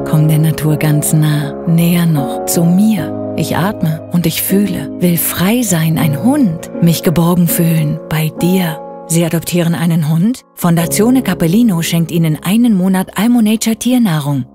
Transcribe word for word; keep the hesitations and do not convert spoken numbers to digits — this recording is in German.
Komm der Natur ganz nah, näher noch, zu mir. Ich atme und ich fühle, will frei sein, ein Hund. Mich geborgen fühlen, bei dir. Sie adoptieren einen Hund? Fondazione Cappellino schenkt Ihnen einen Monat Almo Nature Tiernahrung.